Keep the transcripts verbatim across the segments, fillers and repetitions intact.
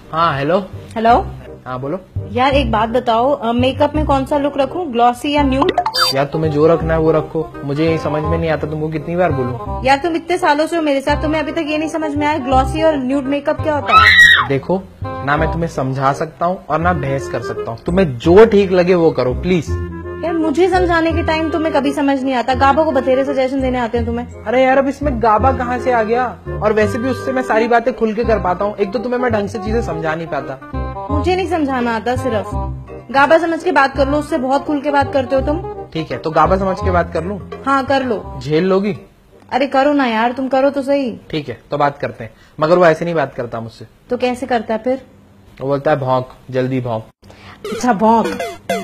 हाँ hello. Hello. हाँ बोलो। यार एक बात बताओ, मेकअप में कौन सा लुक रखूं, ग्लॉसी या न्यूड? यार तुम्हें जो रखना है वो रखो, मुझे यही समझ में नहीं आता तुमको कितनी बार बोलूं। यार तुम इतने सालों से हो मेरे साथ, तुम्हें अभी तक ये नहीं समझ में आया ग्लॉसी और न्यूड मेकअप क्या होता है? देखो ना, मैं तुम्हें समझा सकता हूँ और ना बहस कर सकता हूँ, तुम्हें जो ठीक लगे वो करो प्लीज। यार मुझे समझाने के टाइम तुम्हें कभी समझ नहीं आता, गाबा को बतेरे सजेशन देने आते हैं तुम्हें। अरे यार अब इसमें गाबा कहाँ से आ गया, और वैसे भी उससे मैं सारी बातें खुल के कर पाता हूँ, एक तो तुम्हें मैं ढंग से चीजें समझा नहीं पाता। मुझे नहीं समझाना आता, सिर्फ गाबा समझ के बात कर लो, उससे बहुत खुल के बात करते हो तुम। ठीक है तो गाबा समझ के बात कर लूं? हाँ कर लो। झेल लोगी? अरे करो ना यार, तुम करो तो सही। ठीक है तो बात करते हैं, मगर वो ऐसे नहीं बात करता मुझसे। तो कैसे करता है फिर? वो बोलता है भौंक, जल्दी भौंक। अच्छा भौंक।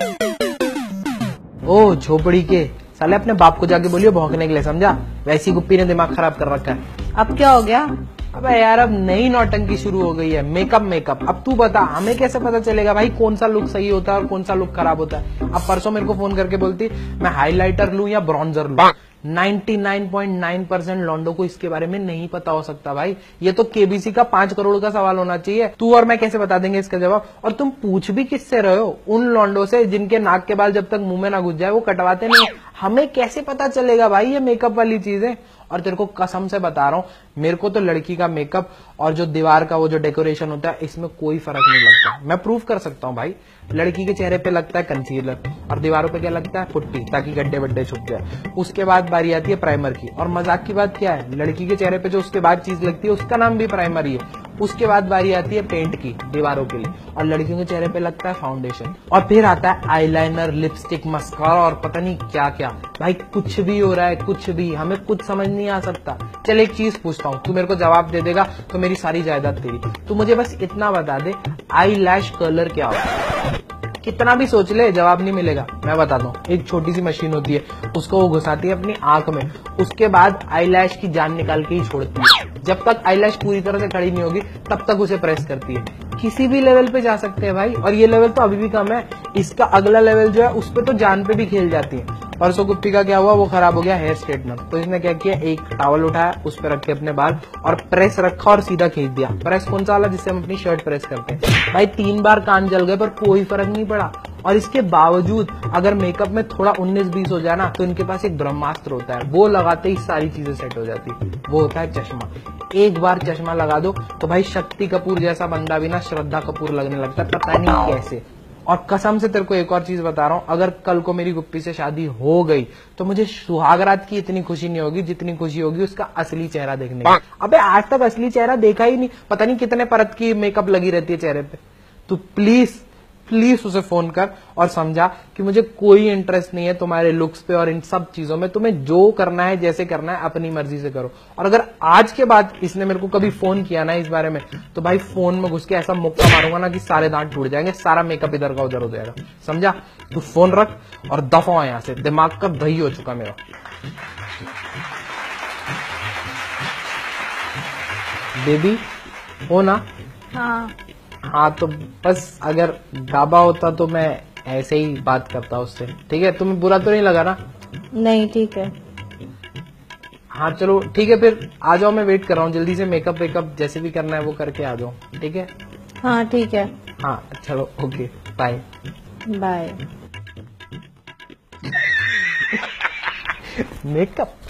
ओ झोपड़ी के साले, अपने बाप को जाके बोलियो भौंकने के लिए, समझा? वैसी गुप्पी ने दिमाग खराब कर रखा है। अब क्या हो गया? अबे यार अब नई नौटंकी शुरू हो गई है, मेकअप मेकअप। अब तू बता हमें कैसे पता चलेगा भाई कौन सा लुक सही होता है और कौन सा लुक खराब होता है? अब परसों मेरे को फोन करके बोलती मैं हाइलाइटर लूं या ब्रॉन्जर लूं। निन्यानवे पॉइंट नौ परसेंट लॉन्डो को इसके बारे में नहीं पता हो सकता भाई, ये तो केबीसी का पांच करोड़ का सवाल होना चाहिए। तू और मैं कैसे बता देंगे इसका जवाब? और तुम पूछ भी किससे रहे हो? उन लॉन्डो से जिनके नाक के बाल जब तक मुंह में ना घुस जाए वो कटवाते नहीं। हमें कैसे पता चलेगा भाई ये मेकअप वाली चीजें? और तेरे को कसम से बता रहा हूँ, मेरे को तो लड़की का मेकअप और जो दीवार का वो जो डेकोरेशन होता है इसमें कोई फर्क नहीं लगता। मैं प्रूफ कर सकता हूँ भाई, लड़की के चेहरे पे लगता है कंसीलर और दीवारों पे क्या लगता है? पुट्टी, ताकि गड्ढे वड्ढे छुप जाए। उसके बाद बारी आती है प्राइमर की, और मजाक की बात क्या है, लड़की के चेहरे पे जो उसके बाद चीज लगती है उसका नाम भी प्राइमर ही है। उसके बाद बारी आती है पेंट की दीवारों के लिए, और लड़कियों के चेहरे पे लगता है फाउंडेशन, और फिर आता है आईलाइनर, लिपस्टिक, मस्कारा और पता नहीं क्या क्या। भाई कुछ भी हो रहा है, कुछ भी, हमें कुछ समझ नहीं आ सकता। चल एक चीज पूछता हूँ, तू मेरे को जवाब दे देगा तो मेरी सारी जायदाद तेरी। तू मुझे बस इतना बता दे, आई लैश कलर क्या होता है? कितना भी सोच ले जवाब नहीं मिलेगा। मैं बताता हूँ, एक छोटी सी मशीन होती है, उसको वो घुसाती है अपनी आंख में, उसके बाद आईलैश की जान निकाल के ही छोड़ती है। जब तक आईलैश पूरी तरह से खड़ी नहीं होगी तब तक उसे प्रेस करती है। किसी भी लेवल पे जा सकते हैं भाई, और ये लेवल तो अभी भी कम है। इसका अगला लेवल जो है उस पे तो जान पे भी खेल जाती है। परसों गुप्पी का क्या हुआ, वो खराब हो गया हेयर स्ट्रेटनर, तो इसने क्या किया, एक टॉवल उठाया, उस पर रख के अपने बाल और प्रेस रखा और सीधा खींच दिया। प्रेस कौन सा वाला जिससे हम अपनी शर्ट प्रेस करते हैं? भाई तीन बार कान जल गए पर कोई फर्क नहीं पड़ा। और इसके बावजूद अगर मेकअप में थोड़ा उन्नीस बीस हो जाए ना तो इनके पास एक ब्रह्मास्त्र होता है, वो लगाते ही सारी चीजें सेट हो जाती है। वो होता है चश्मा। एक बार चश्मा लगा दो तो भाई शक्ति कपूर जैसा बंदा भी ना श्रद्धा कपूर लगने लगता है, पता नहीं कैसे। और कसम से तेरे को एक और चीज बता रहा हूँ, अगर कल को मेरी गुप्पी से शादी हो गई तो मुझे सुहागरात की इतनी खुशी नहीं होगी जितनी खुशी होगी उसका असली चेहरा देखने की। अबे आज तक असली चेहरा देखा ही नहीं, पता नहीं कितने परत की मेकअप लगी रहती है चेहरे पे। तो प्लीज प्लीज उसे फोन कर और समझा कि मुझे कोई इंटरेस्ट नहीं है तुम्हारे लुक्स पे और इन सब चीजों में। तुम्हें जो करना है, जैसे करना है, अपनी मर्जी से करो। और अगर आज के बाद इसने मेरे को कभी फोन किया ना इस बारे में, तो भाई फोन में घुस के ऐसा मुक्का मारूंगा ना कि सारे दांत टूट जाएंगे, सारा मेकअप इधर का उधर हो जाएगा। समझा? तू फोन रख और दफा यहाँ से, दिमाग का दही हो चुका मेरा। बेबी हो ना? हाँ हाँ तो बस अगर गाबा होता तो मैं ऐसे ही बात करता उससे। ठीक है, तुम्हें बुरा तो नहीं लगा ना? नहीं ठीक है। हाँ चलो ठीक है, फिर आ जाओ, मैं वेट कर रहा हूँ। जल्दी से मेकअप वेकअप जैसे भी करना है वो करके आ जाओ। ठीक है? हाँ ठीक है। हाँ चलो ओके बाय बाय। मेकअप